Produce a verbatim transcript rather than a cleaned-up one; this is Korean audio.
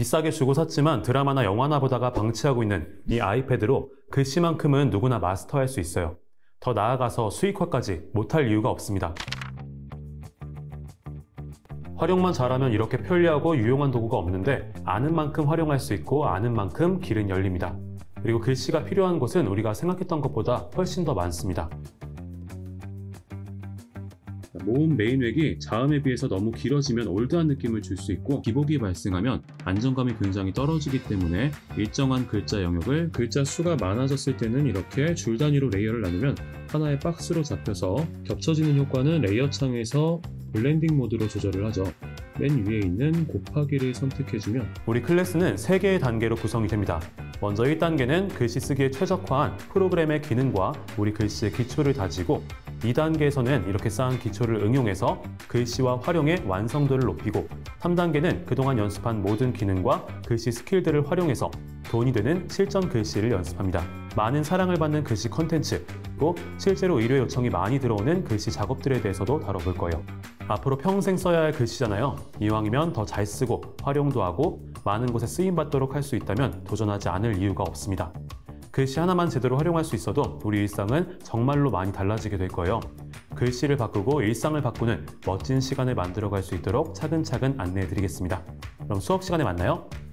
비싸게 주고 샀지만 드라마나 영화나 보다가 방치하고 있는 이 아이패드로 글씨만큼은 누구나 마스터할 수 있어요. 더 나아가서 수익화까지 못할 이유가 없습니다. 활용만 잘하면 이렇게 편리하고 유용한 도구가 없는데 아는 만큼 활용할 수 있고 아는 만큼 길은 열립니다. 그리고 글씨가 필요한 곳은 우리가 생각했던 것보다 훨씬 더 많습니다. 모음 메인획이 자음에 비해서 너무 길어지면 올드한 느낌을 줄 수 있고 기복이 발생하면 안정감이 굉장히 떨어지기 때문에 일정한 글자 영역을 글자 수가 많아졌을 때는 이렇게 줄 단위로 레이어를 나누면 하나의 박스로 잡혀서 겹쳐지는 효과는 레이어 창에서 블렌딩 모드로 조절을 하죠. 맨 위에 있는 곱하기를 선택해주면 우리 클래스는 세 개의 단계로 구성이 됩니다. 먼저 일 단계는 글씨 쓰기에 최적화한 프로그램의 기능과 우리 글씨의 기초를 다지고 이 단계에서는 이렇게 쌓은 기초를 응용해서 글씨와 활용의 완성도를 높이고 삼 단계는 그동안 연습한 모든 기능과 글씨 스킬들을 활용해서 돈이 되는 실전 글씨를 연습합니다. 많은 사랑을 받는 글씨 컨텐츠, 그리고 실제로 의뢰 요청이 많이 들어오는 글씨 작업들에 대해서도 다뤄볼 거예요. 앞으로 평생 써야 할 글씨잖아요. 이왕이면 더 잘 쓰고 활용도 하고 많은 곳에 쓰임받도록 할 수 있다면 도전하지 않을 이유가 없습니다. 글씨 하나만 제대로 활용할 수 있어도 우리 일상은 정말로 많이 달라지게 될 거예요. 글씨를 바꾸고 일상을 바꾸는 멋진 시간을 만들어갈 수 있도록 차근차근 안내해 드리겠습니다. 그럼 수업 시간에 만나요.